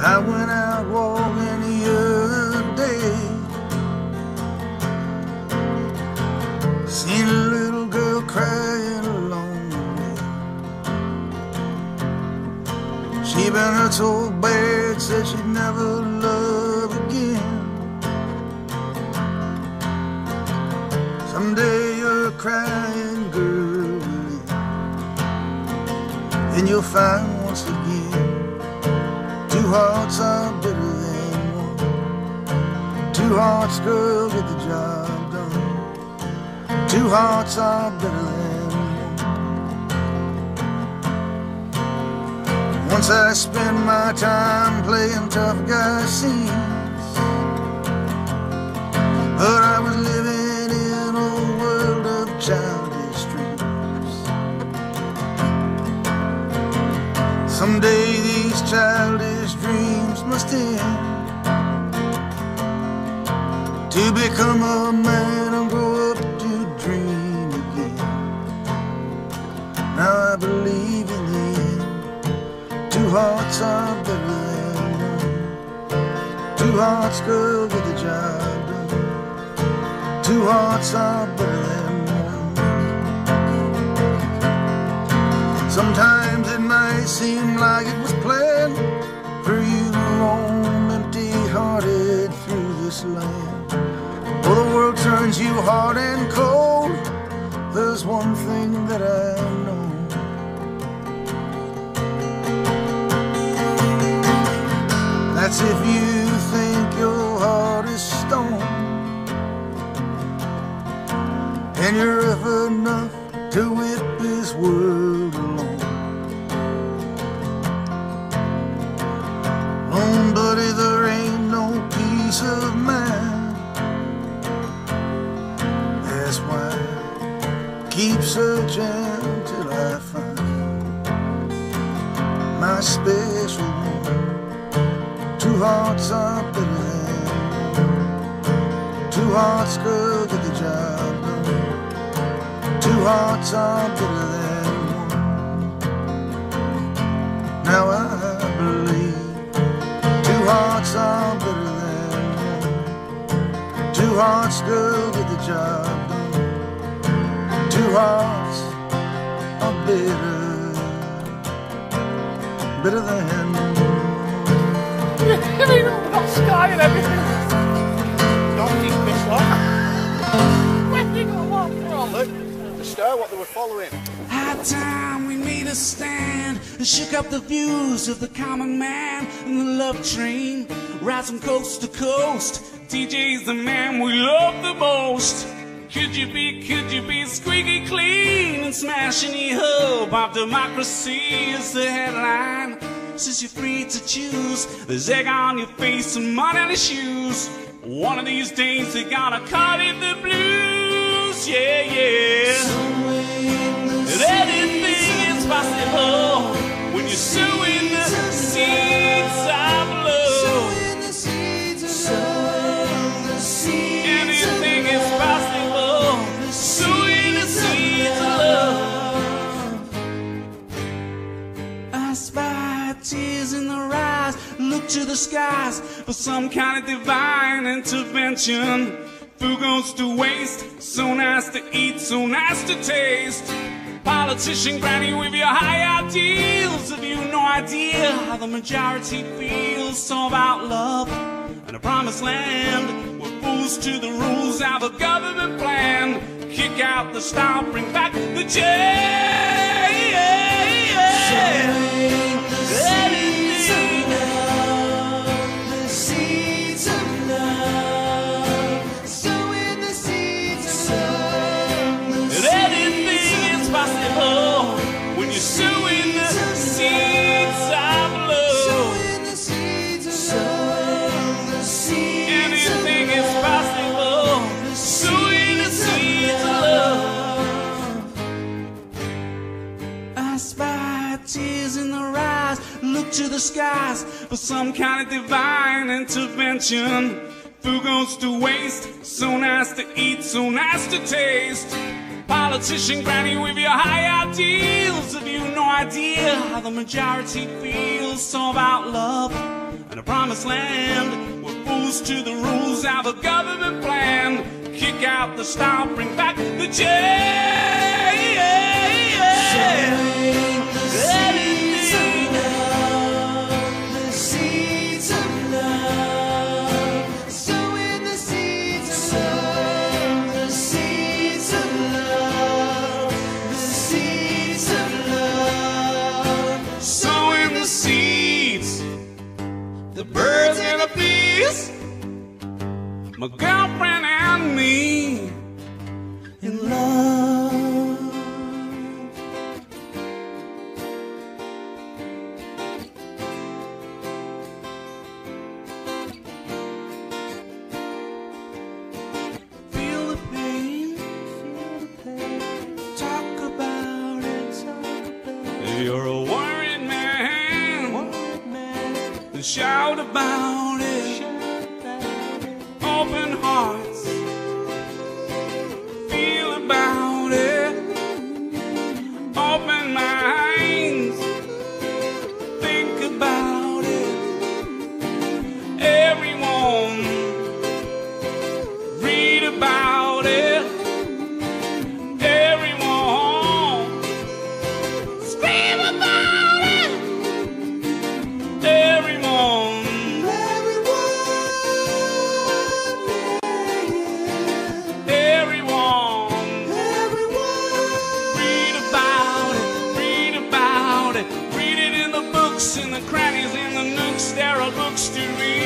I went out walking the other day, seen a little girl crying along the way. She'd been hurt so bad, said she'd never love again. Someday you're a crying girl, then you'll find once again, two hearts are better than one. Two hearts, girl, get the job done. Two hearts are better than one. Once I spent my time playing tough guy scenes, but I was living in a world of childish dreams. Someday these childish dreams must end, to become a man and grow up to dream again. Now I believe in the end, two hearts are better than one. Two hearts, girl, get the job done. Two hearts are better than one. Sometimes it might seem like it was planned for you to roam empty-hearted through this land. Well, the world turns you hard and cold. There's one thing that I know, that's if you think your heart is stone, and you're rough enough to whip this world alone. Oh, buddy, there ain't no peace of mind. That's why I keep searching till I find my special one. Two hearts are better than one. Two hearts, girl, get the job done. Two hearts are better than one. Now I believe two hearts are better than one. Two hearts, girl, get the job done. Two hearts are better than one. You mean we've got sky and everything? Don't think this lot. Where you got what? Come on, look. The star, what they were following. High time we made a stand and shook up the views of the common man and the love train. Right from coast to coast, DJ's the man we love the most. Could you be squeaky clean and smashing the hub of democracy is the headline. Since you're free to choose, there's egg on your face and mud on your shoes. One of these days they're gonna cut it the blues, yeah, yeah. Anything is possible when you're sowing the seeds of love. Anything is possible, sowing the seeds of love. I spy tears in their eyes, look to the skies for some kind of divine intervention. Food goes to waste, so nice to eat, so nice to taste. Politician granny with your high ideals, have you no idea how the majority feels? So about love and a promised land, we're fools to the rules, have a government plan. Kick out the style, bring back the J. When you're sowing the seeds of love, anything is possible, sowing the seeds of love. I spy tears in their eyes, look to the skies for some kind of divine intervention. Food goes to waste, so nice to eat, so nice to taste. Politician granny with your high ideals, have you no idea how the majority feels? So about love in a promised land. We're fools to the rules, how the government planned. Kick out the style, bring back the change. The seeds of love, sowing the seeds of love, the seeds of love, the seeds of love, Sowing the seeds, the birds and the bees my girlfriend and me. in love. Feel the pain, talk about it. You're a worried man, shout about it. Open hearts, feel about it. Open minds, think about it. Everyone, read about it. Everyone, scream about it. Everyone, in the crannies, in the nooks, there are books to read.